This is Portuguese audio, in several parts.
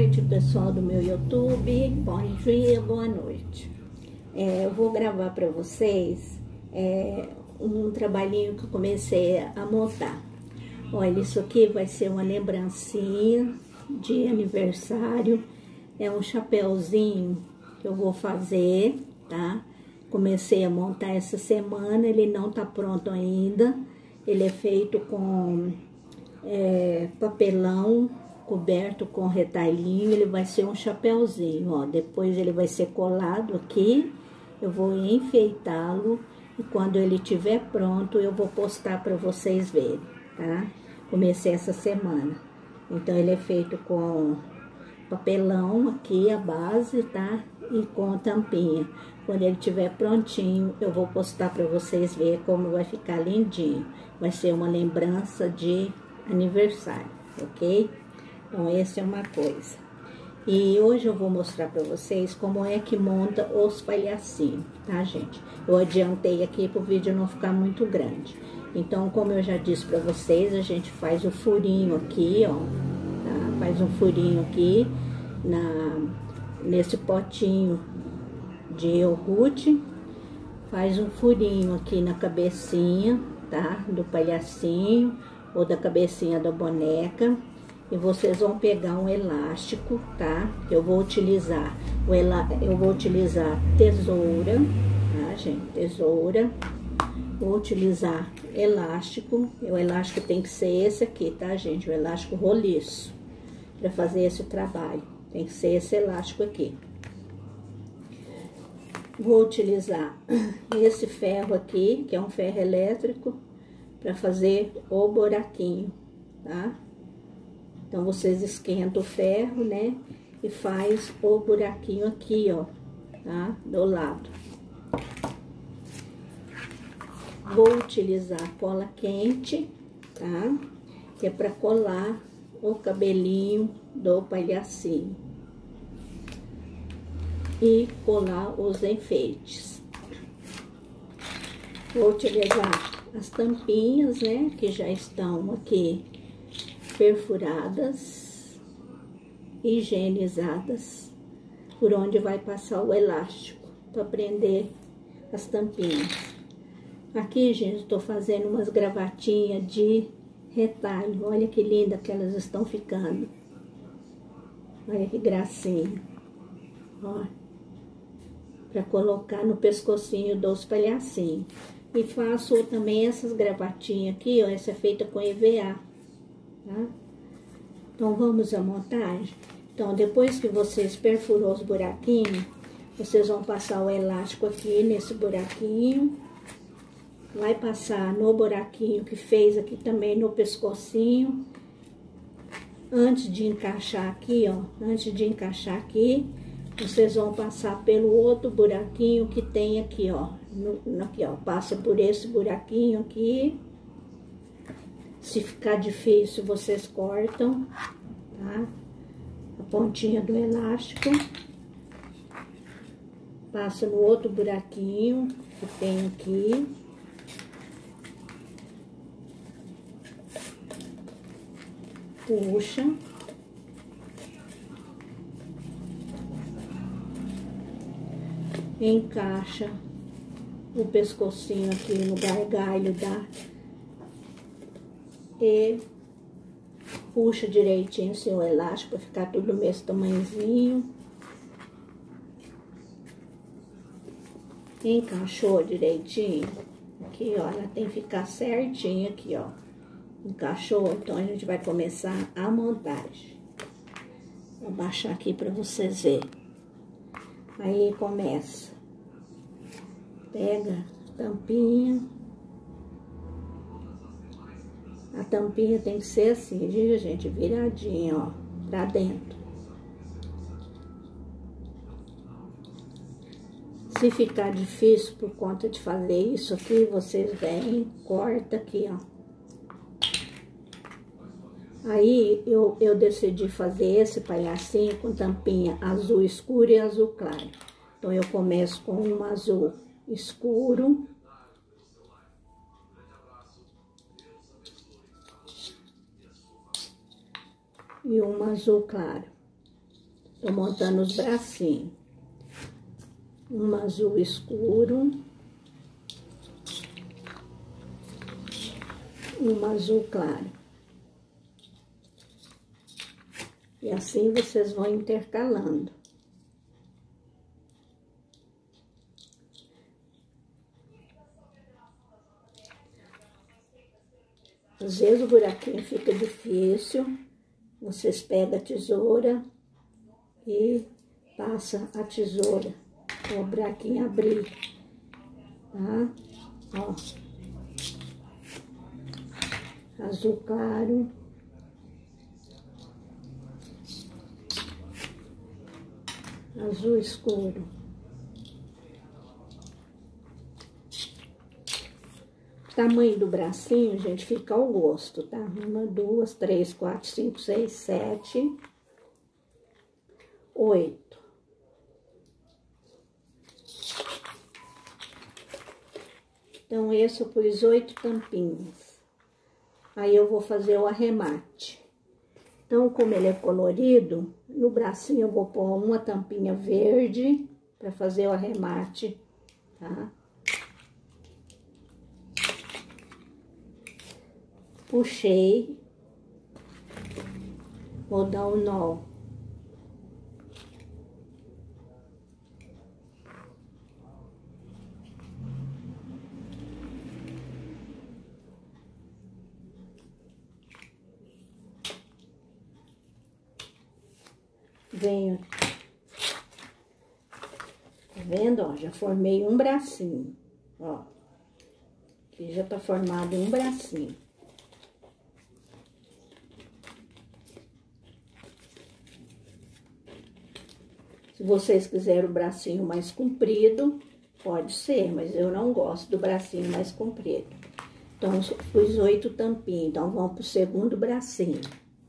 tarde, pessoal do meu YouTube, bom dia, boa noite. Eu vou gravar para vocês um trabalhinho que eu comecei a montar. Olha, isso aqui vai ser uma lembrancinha de aniversário, é um chapéuzinho que eu vou fazer, tá? Comecei a montar essa semana, ele não tá pronto ainda, ele é feito com papelão, coberto com retalhinho, ele vai ser um chapéuzinho, ó. Depois ele vai ser colado aqui, eu vou enfeitá-lo e quando ele estiver pronto eu vou postar para vocês verem, tá? Comecei essa semana. Então ele é feito com papelão aqui, a base, tá? E com tampinha. Quando ele estiver prontinho, eu vou postar para vocês verem como vai ficar lindinho. Vai ser uma lembrança de aniversário, ok? Então, essa é uma coisa. E hoje eu vou mostrar para vocês como é que monta os palhacinhos, tá, gente? Eu adiantei aqui para o vídeo não ficar muito grande. Então, como eu já disse para vocês, a gente faz o furinho aqui, ó, tá? Faz um furinho aqui nesse potinho de iogurte, faz um furinho aqui na cabecinha, tá? Do palhacinho ou da cabecinha da boneca. E vocês vão pegar um elástico, tá? Eu vou utilizar tesoura, tá, gente? Tesoura. Vou utilizar elástico. O elástico tem que ser esse aqui, tá, gente? O elástico roliço. Para fazer esse trabalho. Tem que ser esse elástico aqui. Vou utilizar esse ferro aqui, que é um ferro elétrico, para fazer o buraquinho, tá? Então, vocês esquentam o ferro, né? E faz o buraquinho aqui, ó, tá? Do lado. Vou utilizar cola quente, tá? Que é para colar o cabelinho do palhacinho. E colar os enfeites. Vou utilizar as tampinhas, né? Que já estão aqui perfuradas, higienizadas, por onde vai passar o elástico para prender as tampinhas. Aqui, gente, estou fazendo umas gravatinhas de retalho. Olha que linda que elas estão ficando. Olha que gracinha. Ó, para colocar no pescocinho dos palhacinhos. E faço também essas gravatinhas aqui, ó, essa é feita com EVA. Tá? Então, vamos à montagem. Então, depois que vocês perfurou os buraquinhos, vocês vão passar o elástico aqui nesse buraquinho. Vai passar no buraquinho que fez aqui também no pescocinho. Antes de encaixar aqui, ó, vocês vão passar pelo outro buraquinho que tem aqui, ó. Aqui, ó, passa por esse buraquinho aqui. Se ficar difícil, vocês cortam, tá? A pontinha do elástico. Passa no outro buraquinho que tem aqui. Puxa. Encaixa o pescocinho aqui no gargalho e puxa direitinho seu elástico para ficar tudo do mesmo tamanhozinho. Encaixou direitinho. Aqui, ó, ela tem que ficar certinho aqui, ó. Encaixou, então a gente vai começar a montagem. Vou baixar aqui para vocês verem. Aí começa. Pega a tampinha. A tampinha tem que ser assim, viu, gente? Viradinha, ó, pra dentro. Se ficar difícil por conta de fazer isso aqui, vocês vêm, corta aqui, ó. Aí, eu decidi fazer esse palhacinho com tampinha azul escuro e azul claro. Então, eu começo com um azul escuro. E um azul claro. Tô montando os bracinhos. Um azul escuro. Um azul claro. E assim vocês vão intercalando. Às vezes o buraquinho fica difícil, vocês pegam a tesoura e passa a tesoura para o buraquinho abrir, tá? Ó. Azul claro. Azul escuro. O tamanho do bracinho, gente, fica ao gosto, tá? 1, 2, 3, 4, 5, 6, 7, 8. Então, esse eu pus 8 tampinhas. Aí, eu vou fazer o arremate. Então, como ele é colorido, no bracinho eu vou pôr uma tampinha verde para fazer o arremate, tá? Puxei, vou dar um nó. Venho, tá vendo, ó, já formei um bracinho, ó, aqui já tá formado um bracinho. Se vocês quiserem o bracinho mais comprido, pode ser, mas eu não gosto do bracinho mais comprido. Então, eu pus 8 tampinhas, então vamos pro segundo bracinho.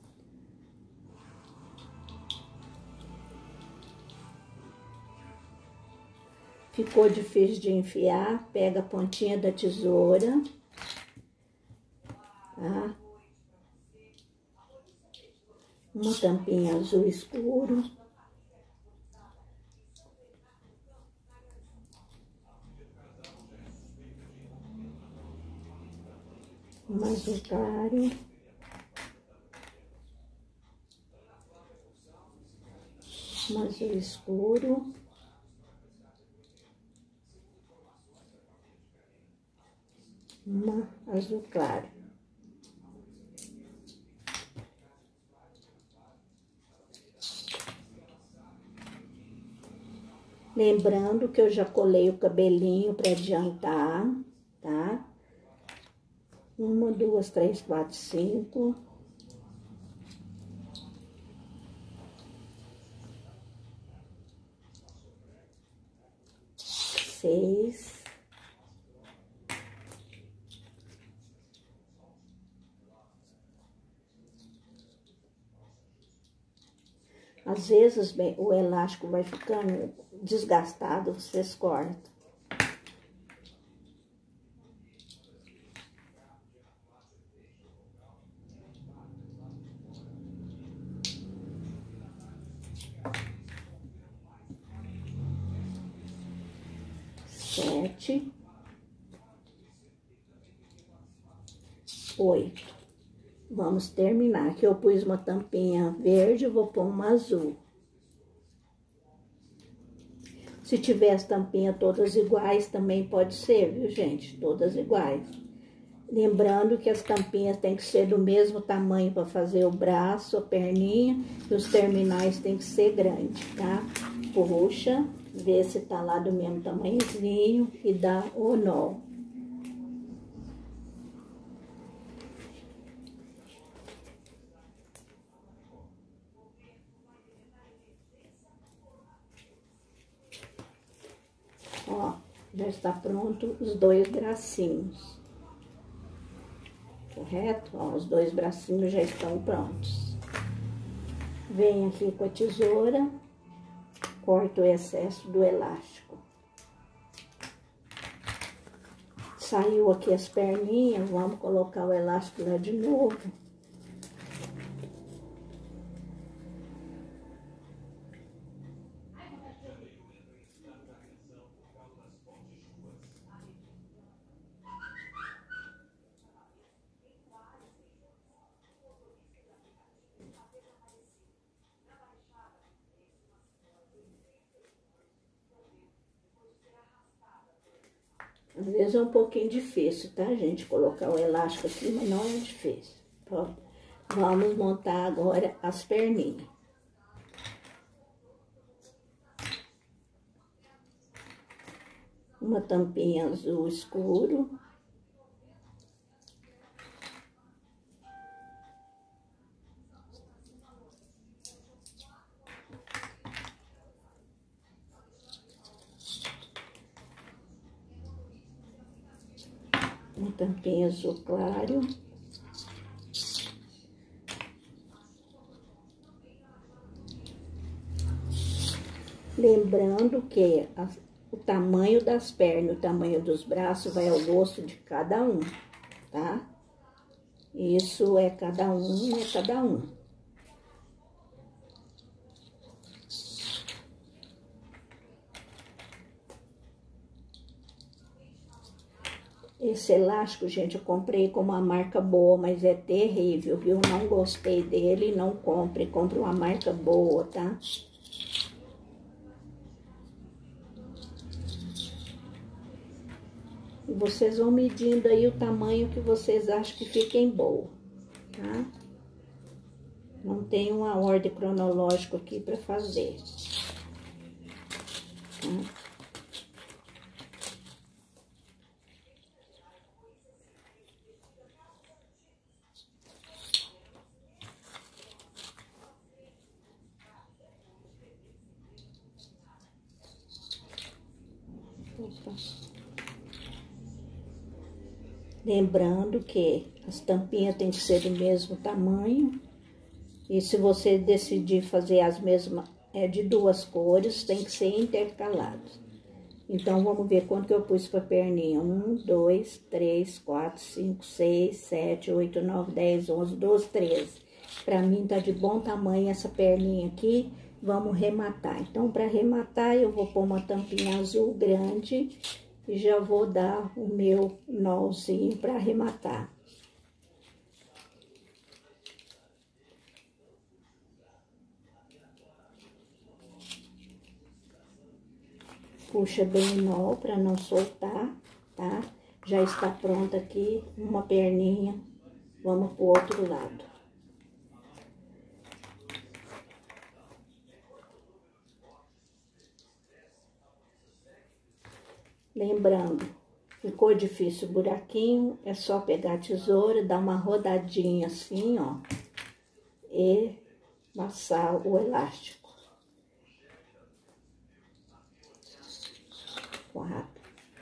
Ficou difícil de enfiar, pega a pontinha da tesoura, tá? Uma tampinha azul escuro. Um azul claro. Um azul escuro. Uma azul claro. Lembrando que eu já colei o cabelinho para adiantar, tá? 1, 2, 3, 4, 5. 6. Às vezes, bem, o elástico vai ficando desgastado, vocês cortam. Sete. 8. Vamos terminar. Aqui eu pus uma tampinha verde, eu vou pôr uma azul. Se tiver as tampinhas todas iguais, também pode ser, viu, gente? Todas iguais. Lembrando que as tampinhas têm que ser do mesmo tamanho para fazer o braço, a perninha, e os terminais têm que ser grandes, tá? Puxa, vê se tá lá do mesmo tamanhozinho e dá o nó. Ó, já está pronto os 2 bracinhos. Correto? Ó, os 2 bracinhos já estão prontos. Venho aqui com a tesoura, corto o excesso do elástico. Saiu aqui as perninhas, vamos colocar o elástico lá de novo. Às vezes é um pouquinho difícil, tá, gente? Colocar o elástico aqui, mas não é difícil. Pronto. Vamos montar agora as perninhas. Uma tampinha azul escuro. Uma tampinha azul claro. Lembrando que o tamanho das pernas, o tamanho dos braços vai ao gosto de cada um, tá? Isso é cada um, é cada um. Esse elástico, gente, eu comprei com uma marca boa, mas é terrível, viu? Não gostei dele, não compre. Compre uma marca boa, tá? E vocês vão medindo aí o tamanho que vocês acham que fiquem boa, tá? Não tem uma ordem cronológica aqui para fazer, tá? Lembrando que as tampinhas tem que ser do mesmo tamanho. E se você decidir fazer as mesmas, de duas cores, tem que ser intercalados. Então, vamos ver quanto que eu pus para perninha. 1, 2, 3, 4, 5, 6, 7, 8, 9, 10, 11, 12, 13. Para mim, tá de bom tamanho essa perninha aqui. Vamos rematar. Então, para rematar, eu vou pôr uma tampinha azul grande e já vou dar o meu nozinho para arrematar. Puxa bem o nó para não soltar, tá? Já está pronta aqui uma perninha. Vamos pro outro lado. Lembrando, ficou difícil o buraquinho, é só pegar a tesoura, dar uma rodadinha assim, ó, e passar o elástico. 4.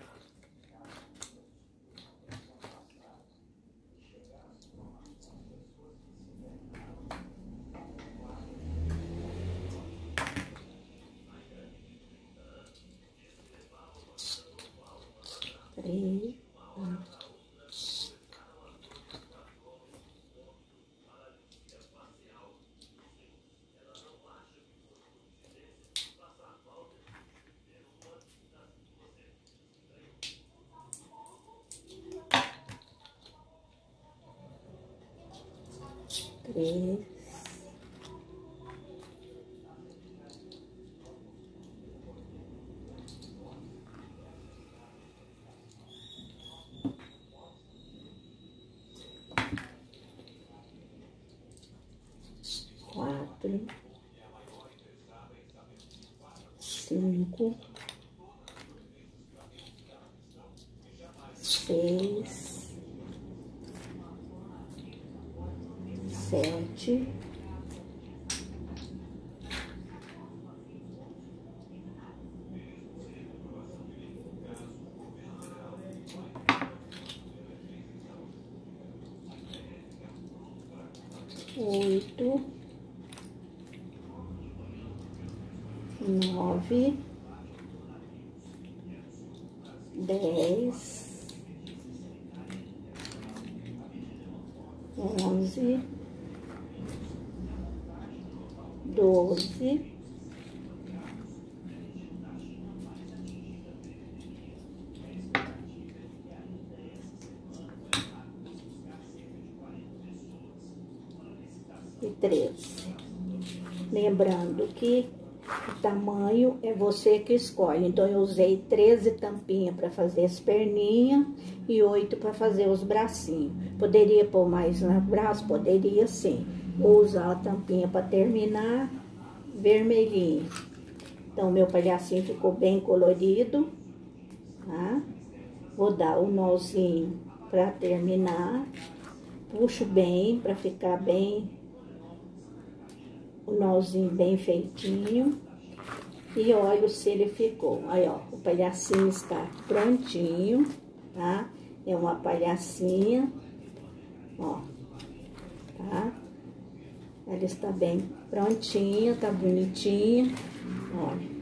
Três. 3. 4, 5, 6, 7, 8, 9, 10, 11, 12, 13. Lembrando que O tamanho é você que escolhe. Então, eu usei 13 tampinhas para fazer as perninhas e 8 para fazer os bracinhos. Poderia pôr mais no braço? Poderia sim. Vou usar a tampinha para terminar vermelhinho. Então, meu palhacinho ficou bem colorido, tá? Vou dar o nozinho para terminar. Puxo bem para ficar bem, o nozinho bem feitinho. E olho se ele ficou. Aí, ó, o palhacinho está prontinho, tá? É uma palhacinha, ó, tá? Ela está bem prontinha, tá bonitinha, olha.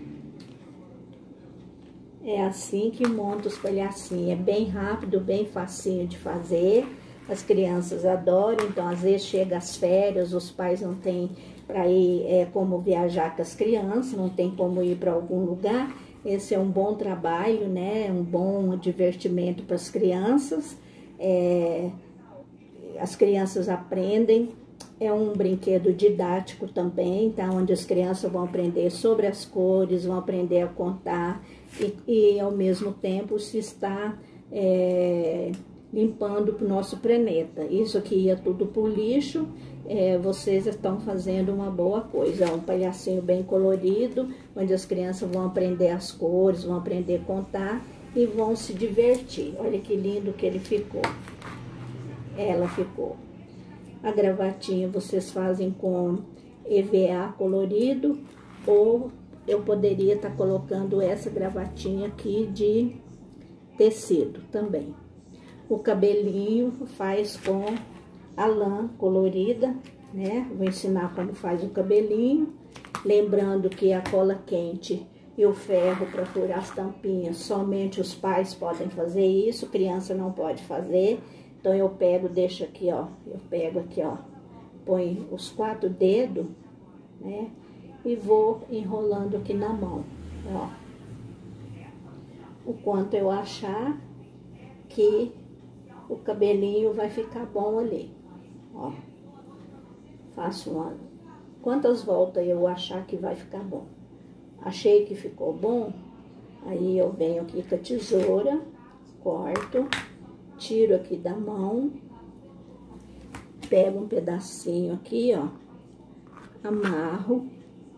É assim que monta os palhacinhos. É bem rápido, bem facinho de fazer. As crianças adoram, então às vezes chega as férias, os pais não têm para ir como viajar com as crianças, não tem como ir para algum lugar. Esse é um bom trabalho, né? Um bom divertimento para as crianças. As crianças aprendem. É um brinquedo didático também, tá? Onde as crianças vão aprender sobre as cores, vão aprender a contar e ao mesmo tempo se está limpando para o nosso planeta. Isso aqui ia tudo para o lixo, vocês estão fazendo uma boa coisa. É um palhacinho bem colorido, onde as crianças vão aprender as cores, vão aprender a contar e vão se divertir. Olha que lindo que ele ficou. Ela ficou. A gravatinha vocês fazem com EVA colorido, ou eu poderia estar colocando essa gravatinha aqui de tecido também. O cabelinho faz com a lã colorida, né? Vou ensinar como faz o cabelinho. Lembrando que a cola quente e o ferro para furar as tampinhas, somente os pais podem fazer isso, criança não pode fazer. Então, eu pego, deixo aqui, ó, eu pego aqui, ó, põe os 4 dedos, né? E vou enrolando aqui na mão, ó. O quanto eu achar que o cabelinho vai ficar bom ali, ó. Faço quantas voltas eu achar que vai ficar bom. Achei que ficou bom, aí eu venho aqui com a tesoura, corto, tiro aqui da mão, pego um pedacinho aqui, ó, amarro,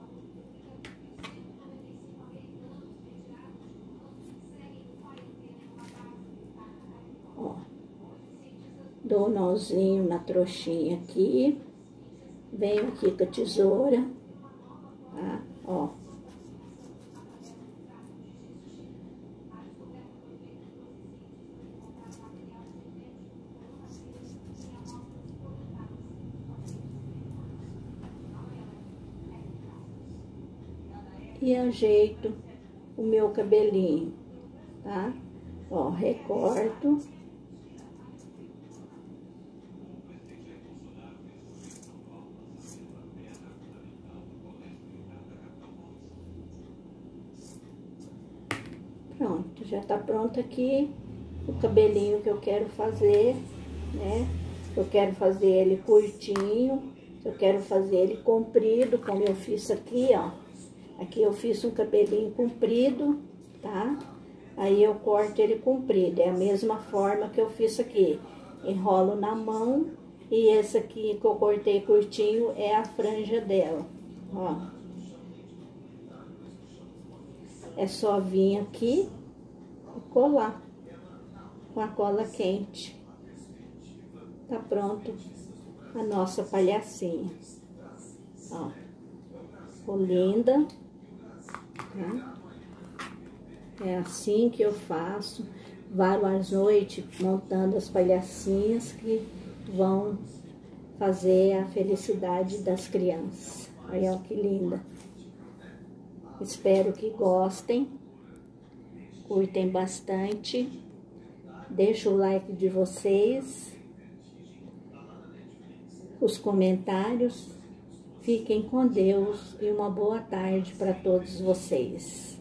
ó, dou um nozinho na trouxinha aqui, venho aqui com a tesoura, tá, ó. E ajeito o meu cabelinho, tá? Ó, recorto. Pronto, já tá pronto aqui o cabelinho que eu quero fazer, né? Eu quero fazer ele curtinho, eu quero fazer ele comprido, como eu fiz aqui, ó. Aqui eu fiz um cabelinho comprido, tá? Aí eu corto ele comprido, é a mesma forma que eu fiz aqui. Enrolo na mão e esse aqui que eu cortei curtinho é a franja dela, ó. É só vir aqui e colar com a cola quente. Tá pronto a nossa palhacinha, ó. Ficou linda. É assim que eu faço várias noites montando as palhacinhas que vão fazer a felicidade das crianças. Olha que linda. Espero que gostem, curtem bastante, deixa o like de vocês, os comentários. Fiquem com Deus e uma boa tarde para todos vocês.